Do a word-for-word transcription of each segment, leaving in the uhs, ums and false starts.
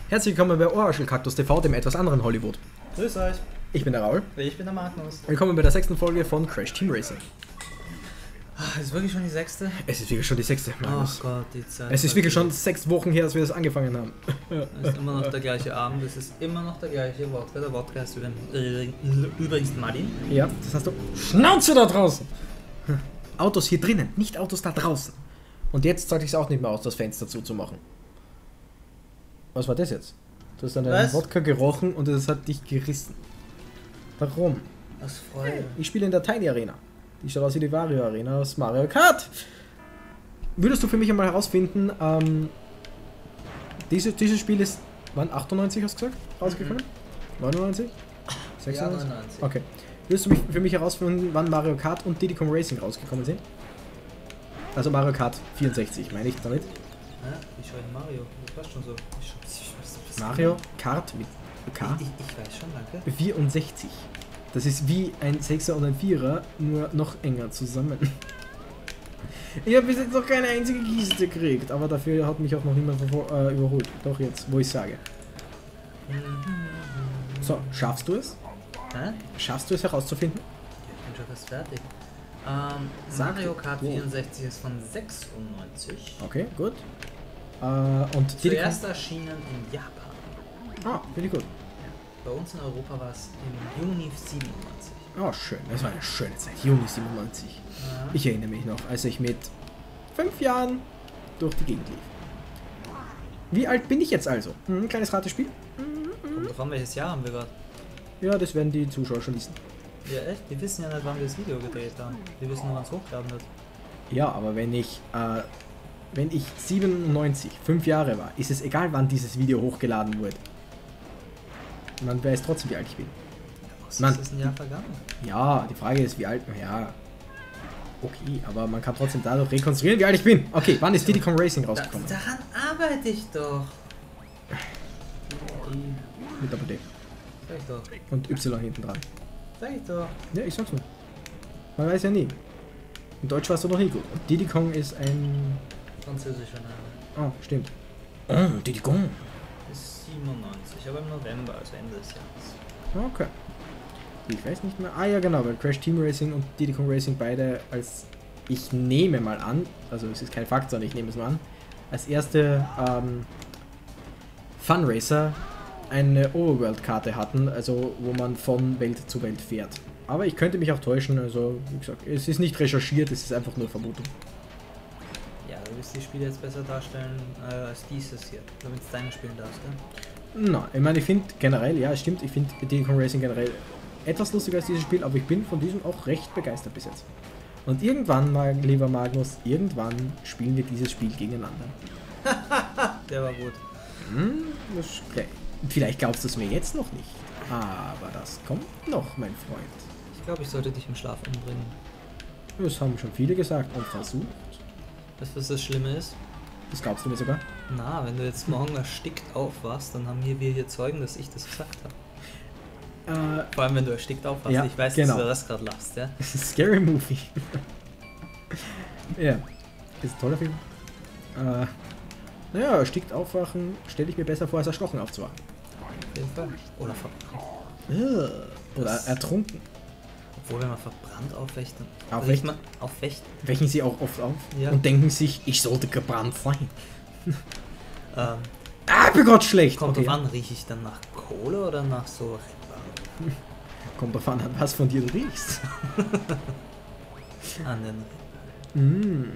Herzlich willkommen bei Ohrwaschelkaktus T V, dem etwas anderen Hollywood. Grüß euch. Ich bin der Raul. Ich bin der Magnus. Willkommen bei der sechsten Folge von Crash Team Racing. Ach, ist wirklich schon die sechste? Es ist wirklich schon die sechste, Magnus. Ach Gott, die Zeit. Es ist wirklich schon sechs Wochen her, dass wir das angefangen haben. Es ist immer noch der gleiche Abend, es ist immer noch der gleiche Wodka. Der Wodka ist übrigens Martin. Ja, das hast du. Schnauze da draußen! Autos hier drinnen, nicht Autos da draußen. Und jetzt sollte ich es auch nicht mehr aus, das Fenster zuzumachen. Was war das jetzt? Du hast an deinem Wodka gerochen und es hat dich gerissen. Warum? Aus Freude. Ich spiele in der Tiny Arena. Die schaut aus wie die Wario Arena aus Mario Kart. Würdest du für mich einmal herausfinden, ähm, diese, dieses Spiel ist, wann, achtundneunzig hast du gesagt, rausgekommen? Mhm. neunundneunzig? sechsundneunzig? Ja, neunundneunzig. Okay. Würdest du mich, für mich herausfinden, wann Mario Kart und Diddy Kong Racing rausgekommen sind? Also Mario Kart vierundsechzig, meine ich damit. Ja, ich schaue Mario, das passt schon so. Ich schau, ich weiß, was Mario Kart mit K? Ich, ich, ich weiß schon, danke. vierundsechzig. Das ist wie ein Sechser und ein Vierer, nur noch enger zusammen. Ich habe bis jetzt noch keine einzige Kiste gekriegt, aber dafür hat mich auch noch niemand äh, überholt. Doch jetzt, wo ich sage. So, schaffst du es? Hä? Schaffst du es herauszufinden? Ich bin schon fast fertig. Ähm, Sag Mario du. Kart Wo? vierundsechzig ist von sechsundneunzig. Okay, gut. Äh, und Diddy Kong. Zuerst erschienen in Japan. Ah, finde ich gut. Bei uns in Europa war es im Juni siebenundneunzig. Oh, schön. Das war eine schöne Zeit. Juni siebenundneunzig. Ja. Ich erinnere mich noch, als ich mit fünf Jahren durch die Gegend lief. Wie alt bin ich jetzt also? Hm, ein kleines Ratespiel? Kommt drauf an, welches Jahr haben wir gerade? Ja, das werden die Zuschauer schon wissen. Ja, echt? Die wissen ja nicht, wann wir das Video gedreht haben. Die wissen nur, wann es hochgeladen wird. Ja, aber wenn ich, äh, wenn ich siebenundneunzig, fünf Jahre war, ist es egal, wann dieses Video hochgeladen wurde. Man weiß trotzdem, wie alt ich bin. Was Man, ist ein Jahr vergangen? Ja, die Frage ist, wie alt, ja, okay, aber man kann trotzdem dadurch rekonstruieren, wie alt ich bin. Okay, wann ist Diddy Kong Racing rausgekommen? Da, daran arbeite ich doch. Mit Doppel-D. Sag ich doch. Und Y hinten dran. Sag ich doch. Ja, ich sag's nur. Man weiß ja nie. In Deutsch warst du noch nie gut. Und Diddy Kong ist ein... Französischer Name. Ah, stimmt. Oh, Diddy Kong. Ist siebenundneunzig, aber im November, also Ende des Jahres. Okay. Ich weiß nicht mehr. Ah ja, genau, weil Crash Team Racing und Diddy Kong Racing beide als, ich nehme mal an, also es ist kein Fakt, sondern ich nehme es mal an, als erste ähm, Fun Racer eine Overworld-Karte hatten, also wo man von Welt zu Welt fährt. Aber ich könnte mich auch täuschen, also wie gesagt, es ist nicht recherchiert, es ist einfach nur Vermutung. Ja, du wirst die Spiele jetzt besser darstellen äh, als dieses hier, damit es deine spielen darfst, gell? Na, ich meine, ich finde generell, ja, es stimmt, ich finde Diddy Kong Racing generell etwas lustiger als dieses Spiel, aber ich bin von diesem auch recht begeistert bis jetzt. Und irgendwann, mein lieber Magnus, irgendwann spielen wir dieses Spiel gegeneinander. Der war gut. Hm, das ist okay. Vielleicht glaubst du es mir jetzt noch nicht, aber das kommt noch, mein Freund. Ich glaube, ich sollte dich im Schlaf umbringen. Das haben schon viele gesagt und versucht. Weißt du, was das Schlimme ist? Das glaubst du mir sogar? Na, wenn du jetzt morgen erstickt aufwachst, dann haben hier wir hier Zeugen, dass ich das gesagt habe. Äh, Vor allem, wenn du erstickt aufwachst. Ja, ich weiß, genau. dass du das gerade lachst, ja? Scary Movie. Ja, ist ein toller Film. Äh, naja, erstickt aufwachen stelle ich mir besser vor, als erstochen aufzuwachen. Auf jeden Fall. Oder verbrannt. Äh, Oder ertrunken. Obwohl, wenn man verbrannt aufwächt, dann Aufwächt? riecht man aufwächt. Wechen sie auch oft auf Ja. und denken sich, ich sollte gebrannt sein. Ähm, Ah, mir Gott schlecht! kommt Okay. drauf an, rieche ich dann nach Kohle oder nach so... Kommt drauf an, was von dir du riechst. An den... Mmh.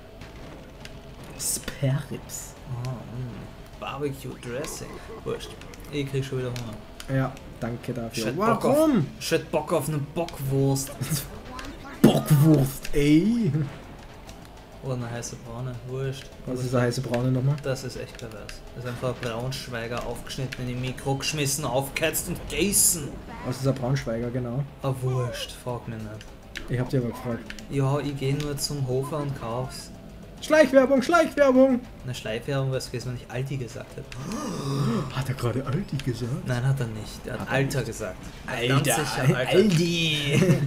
Sparrips. Oh, mm. Barbecue Dressing. Wurscht. Ich krieg schon wieder Hunger. Ja, danke dafür. Shit, Bock Warum? auf, shit, Bock auf eine Bockwurst. Bockwurst, ey! Oder eine heiße Braune. Wurscht. Was ist der heiße Braune nochmal? Das ist echt pervers. Das ist einfach ein Braunschweiger aufgeschnitten, in die Mikro geschmissen, aufgeheizt und gegessen. Was ist der Braunschweiger, genau? Ah, wurscht, frag mich nicht. Ich hab dir aber gefragt. Ja, ich gehe nur zum Hofer und kauf's. Schleichwerbung, Schleichwerbung! Eine Schleifwerbung, was gewesen, wenn ich Aldi gesagt hätte. Hat er gerade Aldi gesagt? Nein, hat er nicht. Er hat, Hat er Alter nicht. gesagt. Alter, Ganz sicher, Alter. Aldi!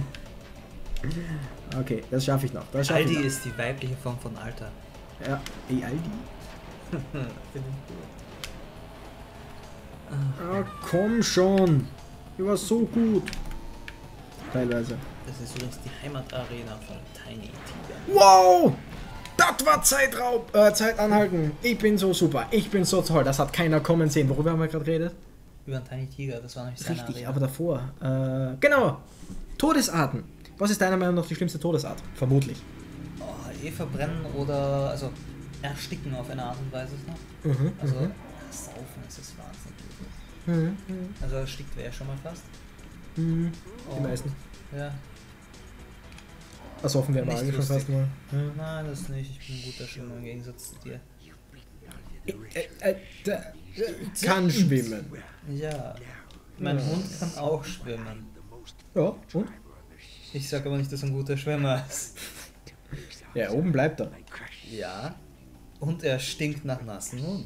Okay, das schaffe ich noch. Das schaff Aldi ich noch. ist die weibliche Form von Alter. Ja, ey, Aldi. Finde ich gut. Ah, komm schon. Die war so gut. Teilweise. Das ist übrigens die Heimatarena von Tiny Tiger. Wow! Das war Zeitraub, äh, Zeit anhalten. Ich bin so super. Ich bin so toll. Das hat keiner kommen sehen. Worüber haben wir gerade geredet? Über einen Tiny Tiger, das war nämlich seine Richtig, Arena. aber davor. Äh, genau. Todesarten. Was ist deiner Meinung nach die schlimmste Todesart? Vermutlich. Oh, eh verbrennen oder also ersticken auf eine Art und Weise. Ne? Mhm, Also mhm. saufen ist das wahnsinnig. Mhm, mhm, Also erstickt wäre schon mal fast. mhm. Die Oh, meisten. Ja. Ersoffen wir Nicht mal schon lustig. fast mal. Ja. Nein, das nicht. Ich bin ein guter Schwimmer im Gegensatz zu dir. Äh, äh, da- Ich kann schwimmen. Ja. Mein Ja. Hund kann auch schwimmen. Ja, und? Ich sag aber nicht, dass er ein guter Schwimmer ist. Ja, oben bleibt er. Ja. Und er stinkt nach nassen Hund.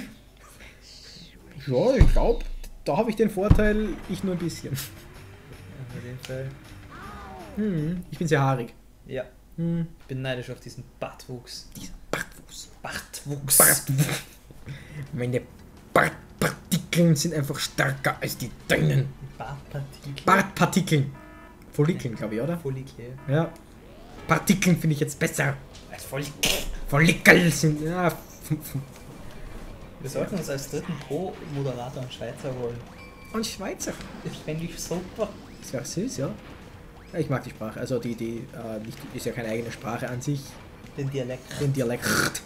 Ja, ich glaube, da habe ich den Vorteil, ich nur ein bisschen. Auf jeden Fall. Hm, ich bin sehr haarig. Ja. Hm. Ich bin neidisch auf diesen Bartwuchs. Dieser Bartwuchs. Bartwuchs. Bartwuchs. Meine Bartpartikeln sind einfach stärker als die deinen. Bartpartikel. Bartpartikeln. Follikeln, glaube ich, oder? Follikel. Ja. Partikeln finde ich jetzt besser. Als Follikel. Follikel sind. Ja. f- f- Wir sollten uns als dritten Co-Moderator einen Schweizer holen. Und Schweizer. Das fände ich super. Das wäre süß, ja. Ja, ich mag die Sprache. Also die, die äh, nicht, ist ja keine eigene Sprache an sich. Den Dialekt. Den Dialekt.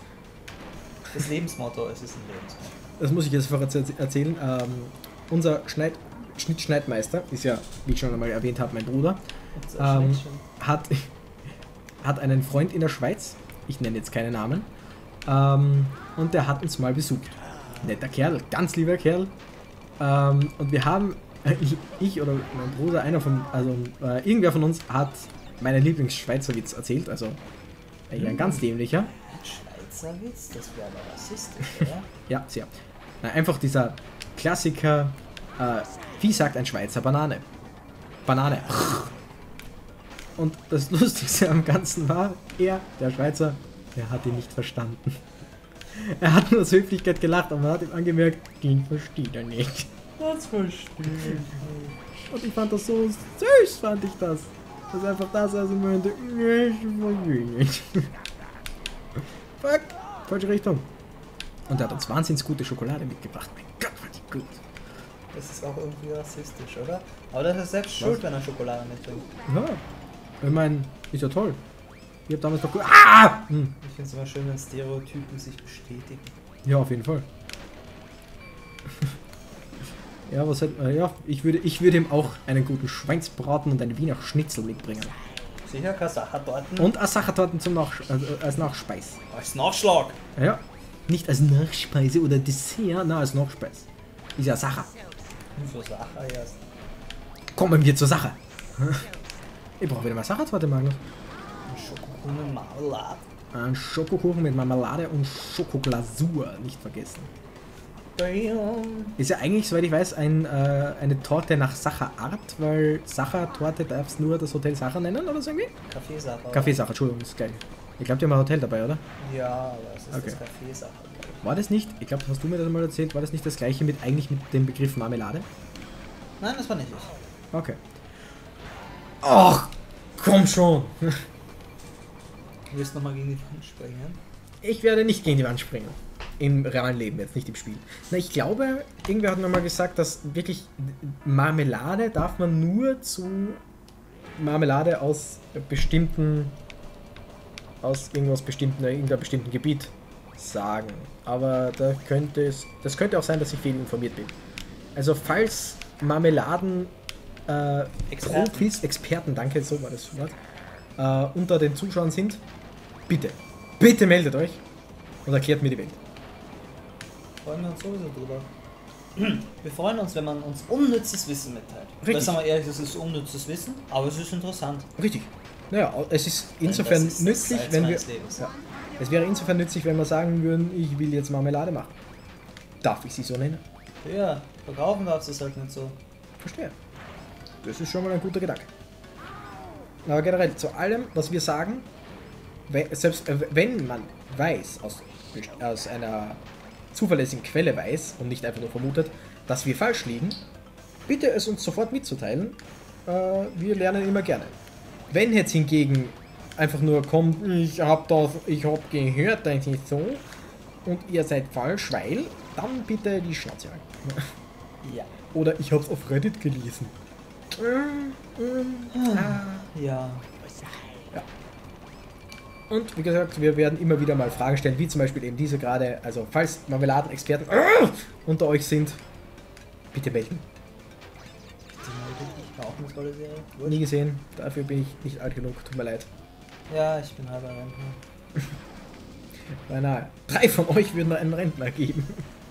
Das Lebensmotto, es ist ein Lebensmotto. Das muss ich jetzt vorher erz- erzählen. Ähm, unser Schneid Schnittschneidmeister ist ja, wie ich schon einmal erwähnt habe, mein Bruder. Und so Ähm, Schnittchen. hat, hat einen Freund in der Schweiz. Ich nenne jetzt keine Namen. Ähm, und der hat uns mal besucht. Netter Kerl, ganz lieber Kerl. Ähm, und wir haben, ich, ich oder mein Bruder, einer von, also äh, irgendwer von uns hat meinen Lieblings-Schweizer Witz erzählt. Also eigentlich ein ganz dämlicher. Schweizer Witz, das wäre aber rassistisch, oder? Ja, sehr. Na, einfach dieser Klassiker, äh, wie sagt ein Schweizer Banane? Banane. Und das Lustigste am Ganzen war, er, der Schweizer, er hat ihn nicht verstanden. Er hat nur aus Höflichkeit gelacht, aber man hat ihm angemerkt, den versteht er nicht. Das verstehe ich. Und ich fand das so süß, fand ich das. Dass einfach das also meinte, nee, ich verstehe nicht. Fuck, falsche Richtung. Und er hat uns wahnsinnig gute Schokolade mitgebracht. Mein Gott, war die gut. Das ist auch irgendwie rassistisch, oder? Aber das ist selbst schuld, wenn er Schokolade mitbringt. Ja, ich meine, ist ja toll. Ich hab damals doch gut. Ah! Hm. Ich finde es immer schön, wenn Stereotypen sich bestätigen. Ja, auf jeden Fall. Ja, was hätte, äh, ja, ich würde, ich würde ihm auch einen guten Schweinsbraten und eine Wiener Schnitzel mitbringen. Sicher, Kasachertorten. Und Asachertorten zum Nach also als Nachspeis. Als Nachschlag. Ja, nicht als Nachspeise oder Dessert, na als Nachspeis. Ist ja Sache. So Sache erst. Kommen wir zur Sache. Ich brauche wieder mal Sachertorte, Magnus. Schokokuchen mit Marmelade. Ein Schokokuchen mit Marmelade und Schokoglasur, nicht vergessen. Ist ja eigentlich, soweit ich weiß, ein, äh, eine Torte nach Sacherart, weil Sachertorte darfst nur das Hotel Sacher nennen oder so irgendwie? Kaffeesache. Kaffeesacher, Entschuldigung, das ist geil. Ich glaube, die haben ein Hotel dabei, oder? Ja, aber es ist Okay. das Kaffeesache. War das nicht, ich glaube, hast du mir das mal erzählt, war das nicht das gleiche mit eigentlich mit dem Begriff Marmelade? Nein, das war nicht ich. Okay. Ach, komm schon! Du willst nochmal gegen die Wand springen? Ich werde nicht gegen die Wand springen. Im realen Leben, jetzt nicht im Spiel. Na, ich glaube, irgendwer hat mir mal gesagt, dass wirklich Marmelade darf man nur zu Marmelade aus bestimmten, aus irgendwas bestimmten, irgendeinem bestimmten Gebiet sagen. Aber da könnte es, das könnte auch sein, dass ich fehl informiert bin. Also falls Marmeladen äh, Experten. Profis, Experten, danke, so war das Wort, äh, unter den Zuschauern sind, bitte, bitte meldet euch und erklärt mir die Welt. Freuen wir uns sowieso drüber. Wir freuen uns, wenn man uns unnützes Wissen mitteilt. Richtig. Das sagen wir ehrlich, das ist unnützes Wissen, aber es ist interessant. Richtig. Naja, es ist insofern Das ist das nützlich, Salz wenn wir. meines Lebens. Ja, es wäre insofern nützlich, wenn wir sagen würden, ich will jetzt Marmelade machen. Darf ich sie so nennen? Ja, verkaufen darfst du es halt nicht so. Verstehe. Das ist schon mal ein guter Gedanke. Aber generell, zu allem, was wir sagen, we- selbst äh, wenn man weiß, aus, aus einer zuverlässigen Quelle weiß und nicht einfach nur vermutet, dass wir falsch liegen, bitte es uns sofort mitzuteilen. Äh, wir lernen immer gerne. Wenn jetzt hingegen einfach nur kommt, ich hab das, ich hab gehört, das ist so, und ihr seid falsch, weil, dann bitte die Schnauze halten. Ja. Oder ich hab's auf Reddit gelesen. Ja. Und wie gesagt, wir werden immer wieder mal Fragen stellen, wie zum Beispiel eben diese gerade. Also falls Marmeladen-Experten äh, unter euch sind, bitte melden. Ich war auch eine tolle Serie. Gut. Nie gesehen, dafür bin ich nicht alt genug, tut mir leid. Ja, ich bin halber Rentner. Beinahe. Drei von euch würden einen Rentner geben.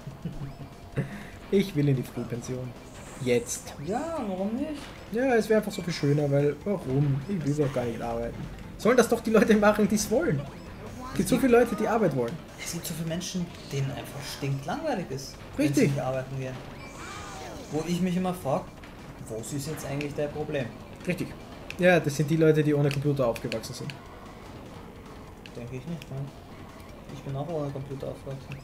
Ich will in die Frühpension. Jetzt. Ja, warum nicht? Ja, es wäre einfach so viel schöner, weil warum? Ich will doch gar nicht arbeiten. Sollen das doch die Leute machen, die es wollen. Es gibt so viele Leute, die Arbeit wollen. Es gibt so viele Menschen, denen einfach stinklangweilig ist. Richtig. Wenn sie nicht arbeiten gehen. Wo ich mich immer frage, wo ist jetzt eigentlich dein Problem? Richtig. Ja, das sind die Leute, die ohne Computer aufgewachsen sind. Denke ich nicht, nein. Ich bin auch ohne Computer aufgewachsen.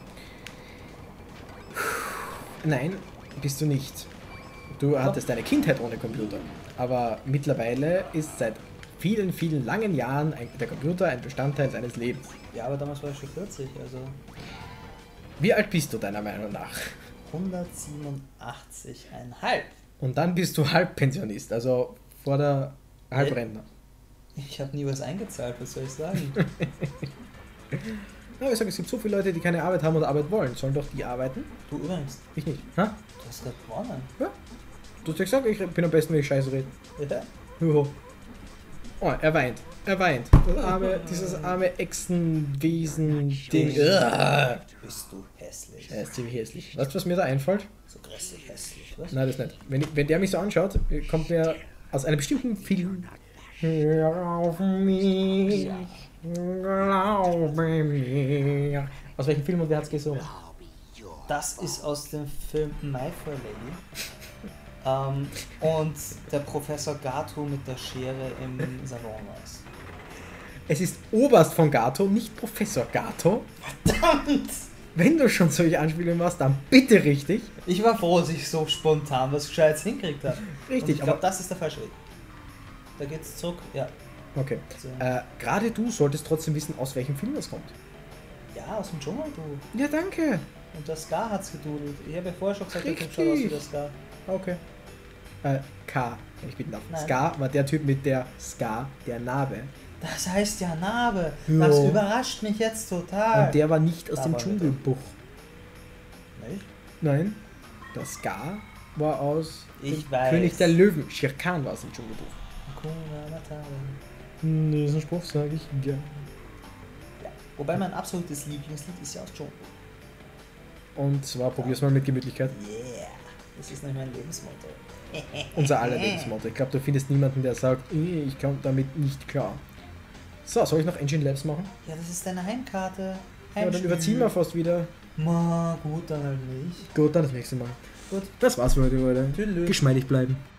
Nein, bist du nicht. Du hattest deine Kindheit ohne Computer. Aber mittlerweile ist seit vielen, vielen langen Jahren ein, der Computer ein Bestandteil deines Lebens. Ja, aber damals war ich schon vierzig, also Wie alt bist du deiner Meinung nach? hundertsiebenundachtzig Komma fünf. Und dann bist du Halbpensionist, also vor der Halbrentner. Ich habe nie was eingezahlt, was soll ich sagen? Ja, ich sage, es gibt so viele Leute, die keine Arbeit haben oder Arbeit wollen. Sollen doch die arbeiten? Du übrigens, Ich nicht. Ha? du hast gerade gewonnen. Ja? Du hast ja gesagt, ich bin am besten, wenn ich Scheiße rede. Ja? Juhu. Oh, er weint. Er weint. Das arme, dieses arme Echsenwesen-Ding. Uah. Bist du hässlich. Er ist ziemlich hässlich. Weißt du, was mir da einfällt? So grässlich hässlich, was? Nein, das nicht. Wenn, wenn der mich so anschaut, kommt mir aus einem bestimmten Film. Hör auf mich, glaube mir. Aus welchem Film und wer hat's gesungen? Das ist aus dem Film My Fair Lady. ähm, und der Professor Gato mit der Schere im Salon war es. Es ist Oberst von Gato, nicht Professor Gato. Verdammt! Wenn du schon solche Anspielungen machst, dann bitte richtig. Ich war froh, dass ich so spontan was Gescheites hinkriegt habe. Richtig, Und ich glaube, aber- das ist der falsche Weg. Da geht's zurück, ja. Okay. So. Äh, gerade du solltest trotzdem wissen, aus welchem Film das kommt. Ja, aus dem Dschungel, du. Ja, danke. Und der Scar hat's gedudelt. Ich habe ja vorher schon gesagt, der Typ Richtig. schaut aus wie der Scar. Okay. Äh, K, wenn ich bitten darf. Nein. Scar war der Typ mit der Scar, der Narbe. Das heißt ja Narbe. Ja. Das überrascht mich jetzt total. Und der war nicht aus dem Aber bitte. Dschungelbuch. Nicht? Nein. Der Scar war aus Ich dem weiß. König der Löwen. Shere Khan war aus dem Dschungelbuch. Hakuna Matata. Hm, diesen Spruch sage ich gerne. Ja. Wobei mein absolutes Lieblingslied ist ja aus Dschungel. Und zwar probier's mal mit Gemütlichkeit. Yeah. Das ist nämlich mein Lebensmotto. Unser aller Lebensmotto. Ich glaube, du findest niemanden, der sagt, "Eh, ich komme damit nicht klar. So, soll ich noch Engine Labs machen? Ja, das ist deine Heimkarte. Ja, dann Heimspiel. überziehen wir fast wieder. Ma, gut, dann halt nicht. Gut, dann das nächste Mal. Gut. Das war's für heute, Leute. Tschüss. Geschmeidig bleiben.